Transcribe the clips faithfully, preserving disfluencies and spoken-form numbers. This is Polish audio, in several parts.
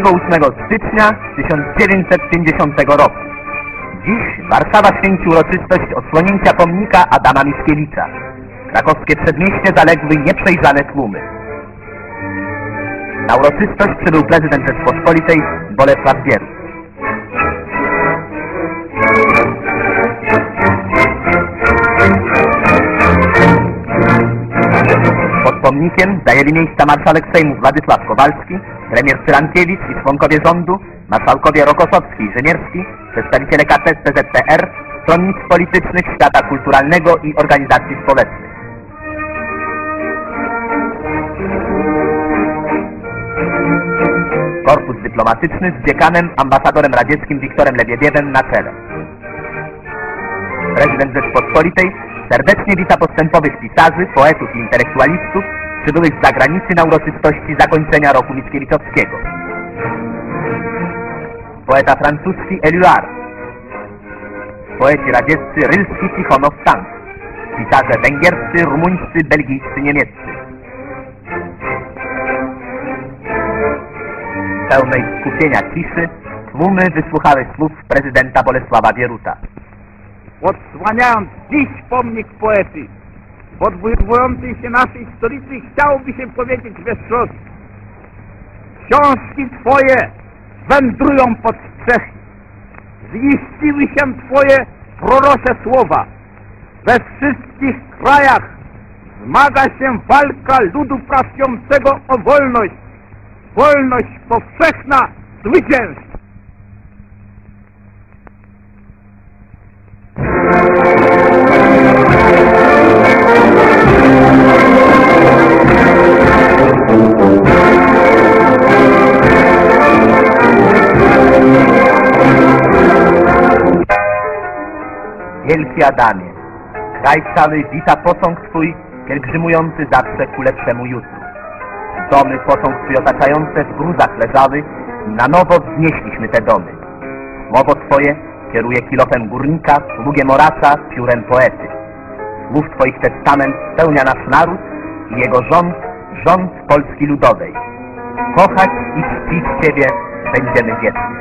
dwudziestego ósmego stycznia tysiąc dziewięćset pięćdziesiątego roku. Dziś Warszawa święci uroczystość odsłonięcia pomnika Adama Mickiewicza. Krakowskie przedmieście zaległy nieprzejrzane tłumy. Na uroczystość przybył prezydent Rzeczpospolitej Bolesław Bierut. Pod pomnikiem zajęli miejsca marszałek Sejmu Władysław Kowalski, premier Cyrankiewicz i członkowie rządu, marszałkowie Rokosowski i Żemierski, przedstawiciele K C S P Z P R, stronnictw politycznych, świata kulturalnego i organizacji społecznych. Korpus dyplomatyczny z dziekanem, ambasadorem radzieckim Wiktorem Lebiediewem na czele. Prezydent Rzeczpospolitej serdecznie wita postępowych pisarzy, poetów i intelektualistów przybyłych z zagranicy na uroczystości zakończenia roku Mickiewiczowskiego. Poeta francuski Éluard, poeci radzieccy Rylski, Tichonow, Sanz, pisarze węgierscy, rumuńscy, belgijscy, niemieccy. Pełnej skupienia ciszy tłumy wysłuchały słów prezydenta Bolesława Bieruta. Odsłaniając dziś pomnik poety w odbudowującej się naszej stolicy, chciałoby się powiedzieć bez troski: książki Twoje wędrują pod strzechy, ziściły się Twoje prorocze słowa. We wszystkich krajach zmaga się walka ludu pracującego o wolność. Wolność powszechna zwycięży. Wielki Adamie, kraj cały wita posąg Twój, pielgrzymujący zawsze ku lepszemu jutru. Domy posąg Twój otaczające w gruzach leżały i na nowo wznieśliśmy te domy. Słowo Twoje kieruje kilofem górnika, sługiem oracza, piórem poety. Słów Twoich testament spełnia nasz naród i jego rząd, rząd Polski Ludowej. Kochać i czcić Ciebie będziemy wiecznie.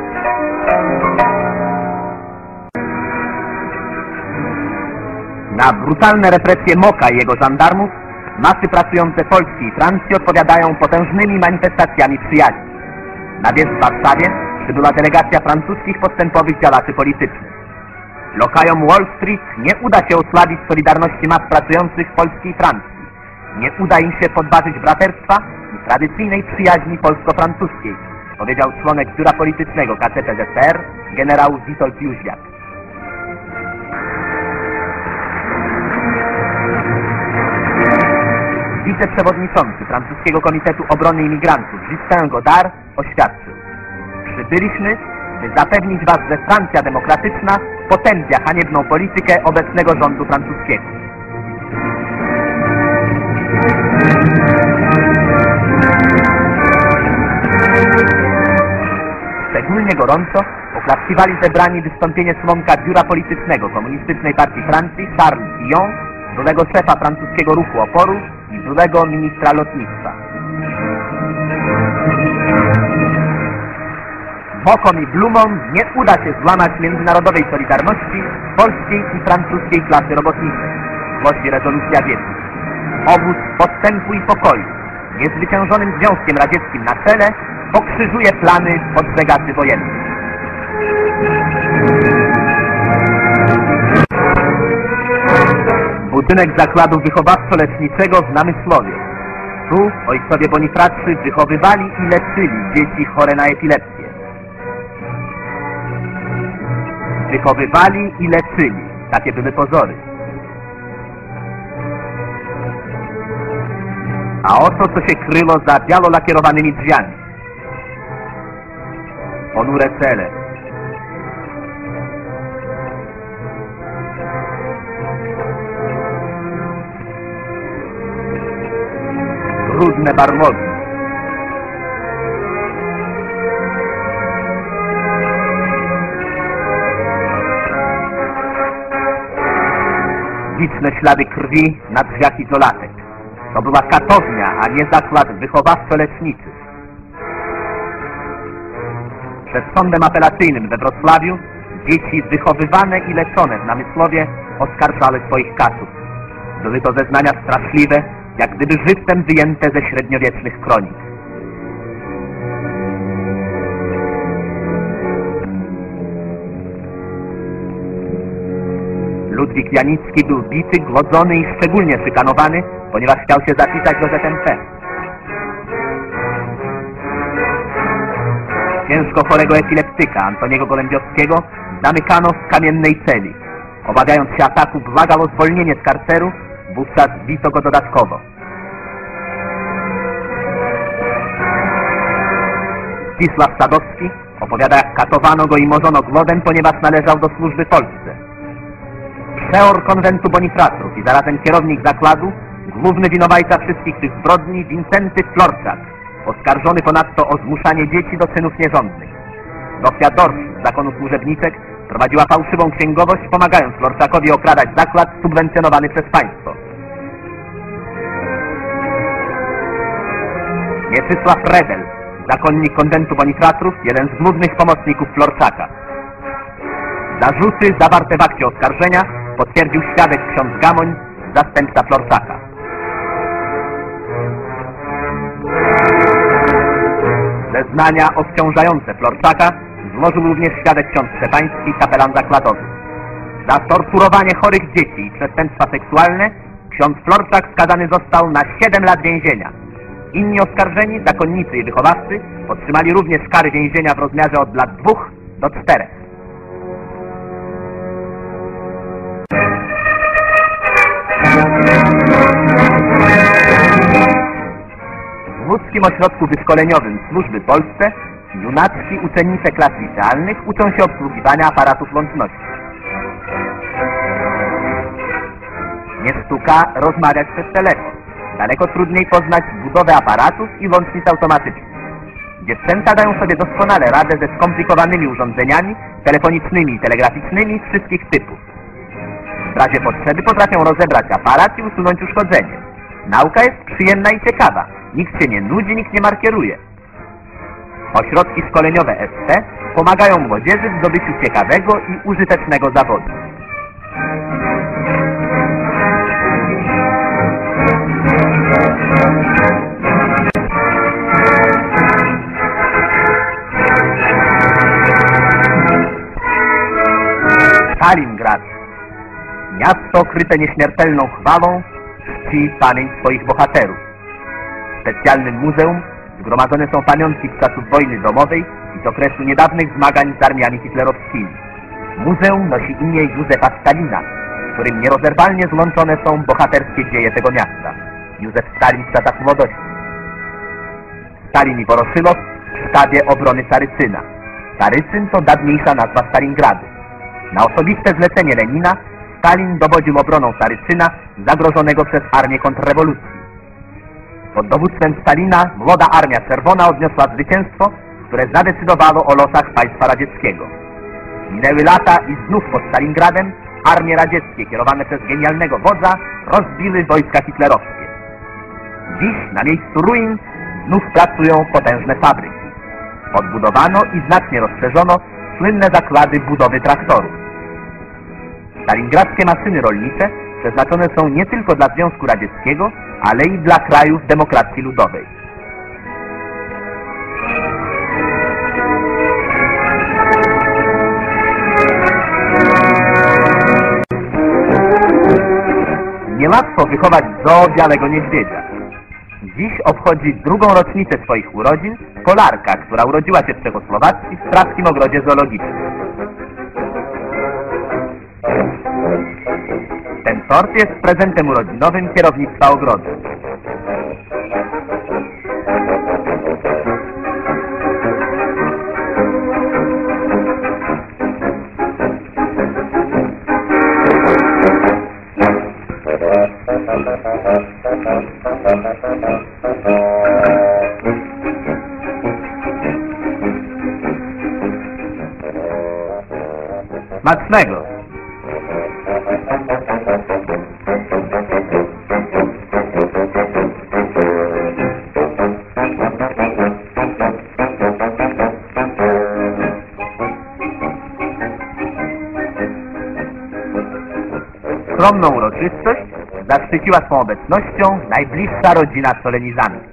Na brutalne represje Moka i jego żandarmów masy pracujące Polski i Francji odpowiadają potężnymi manifestacjami przyjaźni. Na wieś w Warszawie przybyła delegacja francuskich postępowych działaczy politycznych. Lokajom Wall Street nie uda się osłabić solidarności mas pracujących Polski i Francji. Nie uda im się podważyć braterstwa i tradycyjnej przyjaźni polsko-francuskiej, powiedział członek biura politycznego K C P Z P R generał Witold Jóźwiak. Wiceprzewodniczący francuskiego Komitetu Obrony Imigrantów Justin Godard oświadczył: przybyliśmy, by zapewnić Was, że Francja demokratyczna potępia haniebną politykę obecnego rządu francuskiego. Szczególnie gorąco oklaskiwali zebrani wystąpienie członka biura politycznego Komunistycznej Partii Francji Charles Guillon, byłego szefa francuskiego ruchu oporu i byłego ministra lotnictwa. Mokom i Blumom nie uda się złamać międzynarodowej solidarności polskiej i francuskiej klasy robotniczej, głosi rezolucja Wiednia. Obóz postępu i pokoju, niezwyciężonym Związkiem Radzieckim na czele, pokrzyżuje plany podżegaczy wojennych. Budynek Zakładu Wychowawczo-Leczniczego w Namysłowie. Tu ojcowie Bonifratrzy wychowywali i leczyli dzieci chore na epilepsję. Wychowywali i leczyli. Takie były pozory. A oto co się kryło za bialo lakierowanymi drzwiami. Ponure cele. Brudne barmogi. Liczne ślady krwi na drzwiach izolatek. To była katownia, a nie zakład wychowawczo-leczniczy. Przed sądem apelacyjnym we Wrocławiu dzieci wychowywane i leczone w Namysłowie oskarżały swoich kasów. Były to zeznania straszliwe, jak gdyby żywcem wyjęte ze średniowiecznych kronik. Ludwik Janicki był bity, głodzony i szczególnie szykanowany, ponieważ chciał się zapisać do Z M P. Ciężko chorego epileptyka Antoniego Golębiowskiego zamykano w kamiennej celi. Obawiając się ataku, błagał o zwolnienie z karceru, wówczas bito go dodatkowo. Zdzisław Sadowski opowiada, jak katowano go i morzono głodem, ponieważ należał do służby Polsce. Przeor konwentu Bonifratrów i zarazem kierownik zakładu, główny winowajca wszystkich tych zbrodni, Wincenty Florczak, oskarżony ponadto o zmuszanie dzieci do czynów nierządnych. Zofia Dorsz z zakonu służebniczek prowadziła fałszywą księgowość, pomagając Florczakowi okradać zakład subwencjonowany przez państwo. Mieczysław Redel, zakonnik konwentu Bonifratrów, jeden z głównych pomocników Florczaka. Zarzuty zawarte w akcie oskarżenia potwierdził świadek ksiądz Gamoń, zastępca Florczaka. Zeznania obciążające Florczaka złożył również świadek ksiądz Szczepański, kapelan zakładowy. Za torturowanie chorych dzieci i przestępstwa seksualne ksiądz Florczak skazany został na siedem lat więzienia. Inni oskarżeni, zakonnicy i wychowawcy, otrzymali również kary więzienia w rozmiarze od lat dwóch do czterech. W Łódzkim Ośrodku Wyszkoleniowym Służby Polsce junaczki uczennice klas licealnych uczą się obsługiwania aparatów łączności. Nie sztuka rozmawiać przez telefon. Daleko trudniej poznać budowę aparatów i łącznic automatycznych. Dziewczęta dają sobie doskonale radę ze skomplikowanymi urządzeniami telefonicznymi i telegraficznymi wszystkich typów. W razie potrzeby potrafią rozebrać aparat i usunąć uszkodzenie. Nauka jest przyjemna i ciekawa. Nikt się nie nudzi, nikt nie markieruje. Ośrodki szkoleniowe S T pomagają młodzieży w zdobyciu ciekawego i użytecznego zawodu. Stalingrad. Miasto okryte nieśmiertelną chwałą czci pamięć swoich bohaterów. W specjalnym muzeum zgromadzone są pamiątki z czasów wojny domowej i z okresu niedawnych zmagań z armiami hitlerowskimi. Muzeum nosi imię Józefa Stalina, w którym nierozerwalnie złączone są bohaterskie dzieje tego miasta. Józef Stalin w czasach młodości. Stalin i Woroszylow w sztabie obrony Carycyna. Carycyn to dawniejsza nazwa Stalingradu. Na osobiste zlecenie Lenina Stalin dowodził obroną Carycyna zagrożonego przez armię kontrrewolucji. Pod dowództwem Stalina młoda Armia Czerwona odniosła zwycięstwo, które zadecydowało o losach państwa radzieckiego. Minęły lata i znów pod Stalingradem armie radzieckie kierowane przez genialnego wodza rozbiły wojska hitlerowskie. Dziś na miejscu ruin znów pracują potężne fabryki. Odbudowano i znacznie rozszerzono słynne zakłady budowy traktorów. Stalingradzkie maszyny rolnicze przeznaczone są nie tylko dla Związku Radzieckiego, ale i dla krajów demokracji ludowej. Niełatwo wychować w zoo białego niedźwiedzia. Dziś obchodzi drugą rocznicę swoich urodzin Polarka, która urodziła się w Czechosłowacji w Prawskim Ogrodzie Zoologicznym. Ten sort jest prezentem urodzinowym kierownictwa ogrodu. Smacznego! Skromną uroczystość zaszczyciła swą obecnością najbliższa rodzina Solenizantów.